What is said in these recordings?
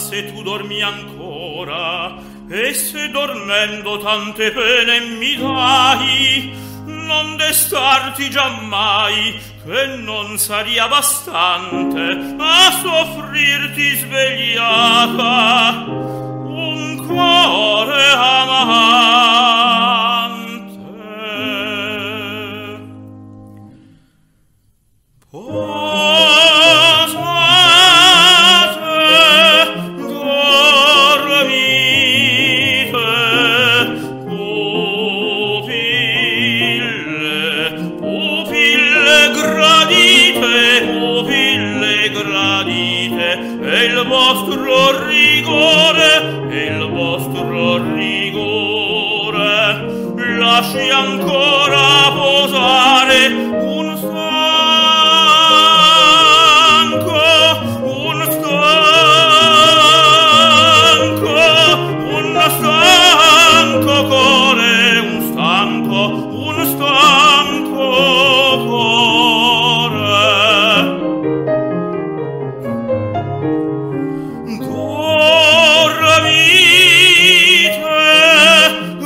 se tu dormi ancora, e se dormendo tante pene mi dai, non destarti giammai, che non saria bastante a soffrirti svegliata un cuore amante. Posate, dormite, pupille gradite, e il vostro rigore, lasci ancora posare un stanco cuore, un stanco cuore. Dormite,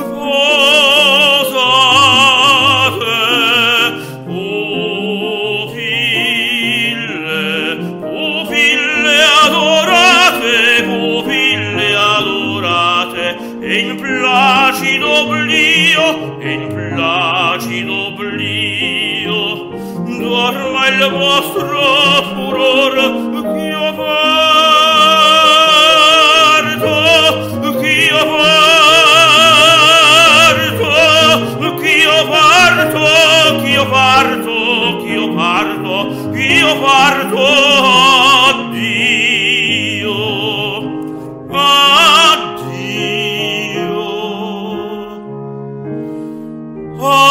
posate, pupille adorate, e in placido oblio, dorma il vostro furor, ch'io parto, addio, addio.